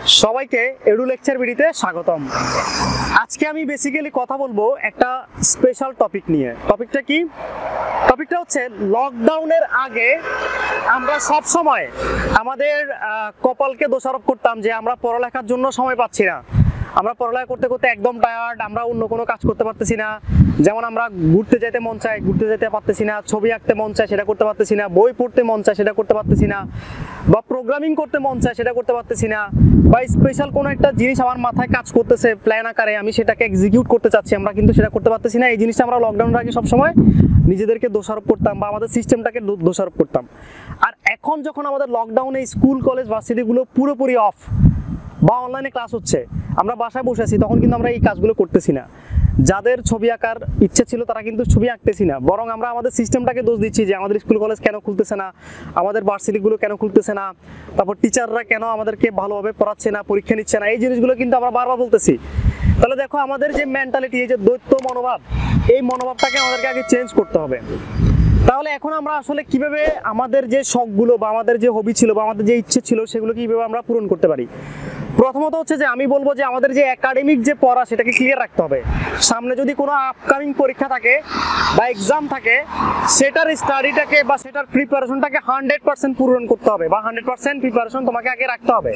সবাইকে edu lecture ভিডিওতে স্বাগতম। আজকে আমি বেসিক্যালি কথা বলবো একটা স্পেশাল টপিক নিয়ে। টপিকটা কি? টপিকটা হচ্ছে লকডাউনের আগে আমরা সব সময় আমাদের কপালকে দোষারোপ করতাম যে আমরা পড়ালেখার জন্য সময় পাচ্ছি না, আমরা পড়ালেখা করতে করতে একদম টায়ার্ড, আমরা অন্য কোনো কাজ করতে পারতেছি না। যেমন আমরা ঘুরতে যেতে মন চায়, ঘুরতে যেতে পারতেছি না, ছবি আঁকতে মন চায়, সেটা করতে পারতেছি না, বই পড়তে মন চায়, সেটা করতে পারতেছি না, বা প্রোগ্রামিং করতে মন চায়, সেটা করতে পারতেছি না, বা স্পেশাল কোনো একটা জিনিস আমার মাথায় কাজ করতেছে প্ল্যান আকারে, আমি সেটাকে এক্সিকিউট করতে চাচ্ছি, আমরা কিন্তু সেটা করতে পারতেছি না। এই জিনিসটা আমরা লকডাউনের আগে সবসময় নিজেদেরকে দোষারোপ করতাম বা আমাদের সিস্টেমটাকে দোষারোপ করতাম। আর এখন যখন আমাদের লকডাউনে স্কুল কলেজ ভার্সিটিগুলো পুরোপুরি অফ বা অনলাইনে ক্লাস হচ্ছে, আমরা বাসায় বসে আছি, তখন কিন্তু আমরা এই কাজগুলো করতেছি না। যাদের ছবি আঁকার ইচ্ছা ছিল তারা কিন্তু ছবি আঁকতেছি না, বরং আমরা আমাদের সিস্টেমটাকে দোষ দিচ্ছি যে আমাদের স্কুল কলেজ কেন খুলতেছে না, আমাদের ভার্সিটিগুলো কেন খুলতেছে না, তারপর টিচাররা কেন আমাদেরকে ভালোভাবে পড়াচ্ছে না, পরীক্ষা নিচ্ছে না। এই জিনিসগুলো কিন্তু আমরা বারবার বলতেছি। তাহলে দেখো, আমাদের যে মেন্টালিটি, এই যে দ্বৈত মনোভাব, এই মনোভাবটাকে আমাদেরকে আগে চেঞ্জ করতে হবে। তাহলে এখন আমরা আসলে কিভাবে আমাদের যে শখগুলো বা আমাদের যে হবি ছিল বা আমাদের যে ইচ্ছে ছিল সেগুলো কিভাবে আমরা পূরণ করতে পারি? প্রথমত হচ্ছে যে আমি বলবো যে আমাদের যে একাডেমিক যে পড়া সেটাকে ক্লিয়ার রাখতে হবে। সামনে যদি কোনো আপকামিং পরীক্ষা থাকে বা এক্সাম থাকে, সেটার স্টাডিটাকে বা সেটার প্রিপারেশনটাকে 100% পূরণ করতে হবে বা 100% প্রিপারেশন তোমাকে আগে রাখতে হবে।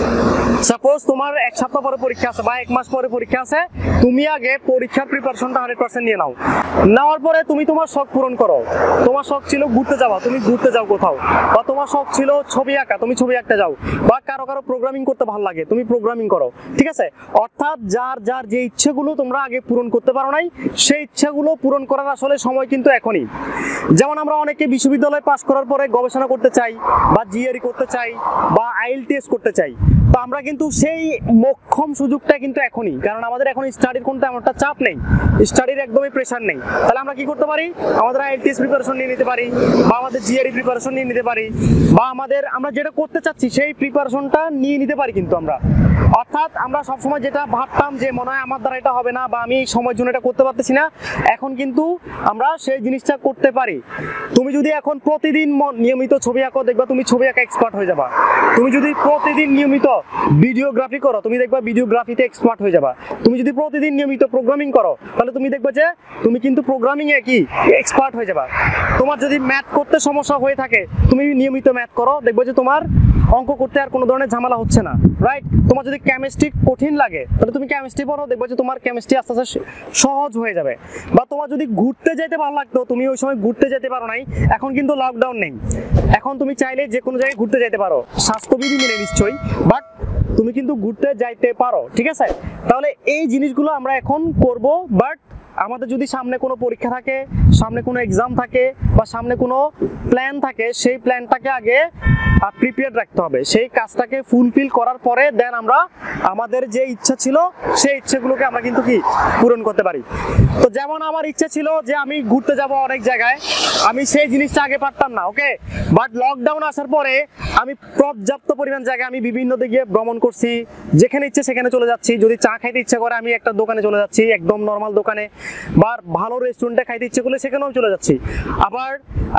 সাপোজ তোমার এক সপ্তাহ পরে পরীক্ষা আছে বা এক মাস পরে পরীক্ষা আছে, তুমি আগে পরীক্ষার প্রিপারেশনটা 100% নিয়ে নাও। নেওয়ার পরে তুমি তোমার শখ পূরণ করো। তোমার শখ ছিল ঘুরতে যাওয়া, তুমি ঘুরতে যাও কোথাও, বা তোমার শখ ছিল ছবি আঁকা, তুমি ছবি আঁকতে যাও, বা কারো প্রোগ্রামিং করতে ভালো লাগে, তুমি প্রোগ্রামিং করো। ঠিক আছে? অর্থাৎ যার যার যে ইচ্ছেগুলো তোমরা আগে পূরণ করতে পারো নাই, সেই ইচ্ছেগুলো পূরণ করার আসলে সময় কিন্তু এখনই। যেমন আমরা অনেকে বিশ্ববিদ্যালয় পাস করার পরে গবেষণা করতে চাই বা জিআরই করতে চাই বা আইএলটিএস করতে চাই, তো আমরা কিন্তু সেই মোক্ষম সুযোগটা কিন্তু এখনই, কারণ আমাদের এখন স্টাডির কোনো তেমন একটা চাপ নেই, স্টাডির একদমই প্রেশার নেই। তাহলে আমরা কি করতে পারি? আমাদের আইএলটিএস প্রিপারেশন নিয়ে নিতে পারি, বা আমাদের জিআরই প্রিপারেশন নিয়ে নিতে পারি, বা আমরা যেটা করতে চাচ্ছি সেই প্রিপারেশনটা নিয়ে নিতে পারি কিন্তু আমরা। অর্থাৎ আমরা সবসময় যেটা ভাবতাম যে মনে হয় আমার দ্বারা এটা হবে না বা আমি এই সময়ের জন্য এটা করতে পারতেছি না, এখন কিন্তু আমরা সেই জিনিসটা করতে পারি। তুমি যদি এখন প্রতিদিন নিয়মিত ছবি আঁকো, দেখবা তুমি ছবি আঁকা এক্সপার্ট হয়ে যাবা। তুমি যদি প্রতিদিন নিয়মিত ভিডিওগ্রাফি করো, তুমি দেখবা ভিডিওগ্রাফিতে এক্সপার্ট হয়ে যাবা। তুমি যদি প্রতিদিন নিয়মিত প্রোগ্রামিং করো, তাহলে তুমি দেখবে যে তুমি কিন্তু প্রোগ্রামিং এ কি এক্সপার্ট হয়ে যাবা। তোমার যদি ম্যাথ করতে সমস্যা হয়ে থাকে, তুমি নিয়মিত ম্যাথ করো, দেখবে যে তোমার অঙ্ক করতে আর কোনো ধরনের ঝামেলা হচ্ছে না, রাইট? তোমার যদি কেমিস্ট্রি কঠিন লাগে, তাহলে তুমি কেমিস্ট্রি পড়ো, দেখবে যে তোমার কেমিস্ট্রি আস্তে আস্তে সহজ হয়ে যাবে। বা তোমার যদি ঘুরতে যেতে ভালো লাগতো, তুমি ওই সময় ঘুরতে যেতে পারো নাই, এখন কিন্তু লকডাউন নেই, এখন তুমি চাইলে যে কোনো জায়গায় ঘুরতে যেতে পারো, স্বাস্থ্যবিধি মেনে নিশ্চয়ই, বাট তুমি কিন্তু ঘুরতে যাইতে পারো। ঠিক আছে? তাহলে এই জিনিসগুলো আমরা এখন করব। বাট আমাদের যদি সামনে কোনো পরীক্ষা থাকে, সামনে কোনো এক্সাম থাকে, বা সামনে কোনো প্ল্যান থাকে, সেই প্ল্যানটাকে আগে প্রিপেয়ার রাখতে হবে। সেই কাজটাকে ফুলফিল করার পরে দেন আমরা আমাদের যে ইচ্ছা ছিল সেই ইচ্ছেগুলোকে আমরা কিন্তু কি পূরণ করতে পারি। তো যেমন আমার ইচ্ছা ছিল যে আমি ঘুরতে যাব অনেক জায়গায়, আমি সেই জিনিসটা আগে পারতাম না, ওকে? বাট লকডাউন আসার পরে আমি পর্যাপ্ত পরিমাণ জায়গায় আমি বিভিন্ন দিকে ভ্রমণ করছি, যেখানে ইচ্ছে সেখানে চলে যাচ্ছি। যদি চা খাইতে ইচ্ছা করে, আমি একটা দোকানে চলে যাচ্ছি, একদম নর্মাল দোকানে, বা ভালো রেস্টুরেন্টে খাইতে ইচ্ছে করলে সেখানেও চলে যাচ্ছি। আবার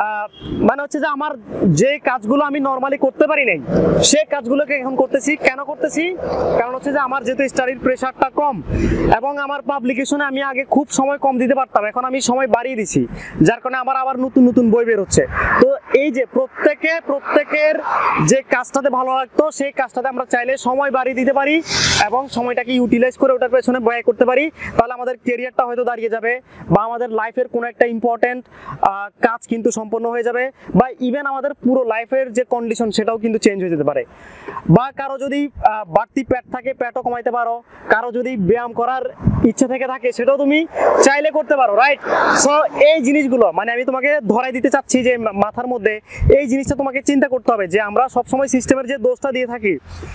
মানে হচ্ছে যে আমার যে কাজগুলো আমি নর্মালি করতে পারি নাই, সেই কাজগুলোকে এখন করতেছি। কেন করতেছি? কারণ হচ্ছে যে আমার যেহেতু স্টাডির প্রেশারটা কম এবং আমার পাবলিকেশনে আমি আগে খুব সময় কম দিতে পারতাম, এখন আমি সময় বাড়িয়ে দিছি, যার কারণে আমার আবার নতুন নতুন বই বের হচ্ছে। তো এই যে প্রত্যেকের যে কাজটাতে ভালো লাগতো, সেই কাজটাতে আমরা চাইলে সময় বাড়িয়ে দিতে পারি এবং সময়টাকে ইউটিলাইজ করে ওটার পেছনে ব্যয় করতে পারি। তাহলে আমাদের ক্যারিয়ারটা হয়তো দাঁড়িয়ে যাবে, বা আমাদের লাইফের কোনো একটা ইম্পর্টেন্ট কাজ কিন্তু সম্পন্ন হয়ে যাবে, বা ইভেন আমাদের পুরো লাইফের যে কন্ডিশন সেটাও কিন্তু চেঞ্জ হয়ে যেতে পারে। বা কারো যদি বাড়তি পেট থাকে, পেটও কমাইতে পারো। কারো যদি ব্যায়াম করার ইচ্ছা থেকে থাকে, সেটাও তুমি চাইলে করতে পারো, রাইট? সো এই জিনিসগুলো মানে আমি তোমাকে ধরাই দিতে চাচ্ছি যে মাথার মধ্যে এই জিনিসটা তোমাকে চিন্তা করতে হবে যে আমরা সবসময় সিস্টেমের যে দোষটা দিয়ে থাকি,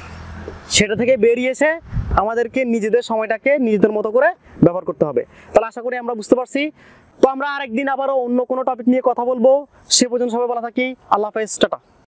সেটা থেকে বেরিয়ে এসে আমাদেরকে নিজেদের সময়টাকে নিজেদের মতো করে ব্যবহার করতে হবে। তাহলে আশা করি আমরা বুঝতে পারছি। তো আমরা আরেকদিন আবারও অন্য কোনো টপিক নিয়ে কথা বলবো। সে পর্যন্ত সবাই ভালো থাকি। আল্লাহ হাফেজ, টাটা।